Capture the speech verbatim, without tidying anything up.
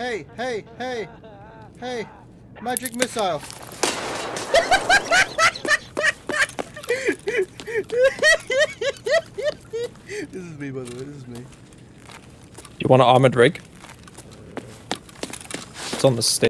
Hey, hey, hey, hey. Magic missile. This is me, by the way. This is me. You want an armored rig? It's on the stick.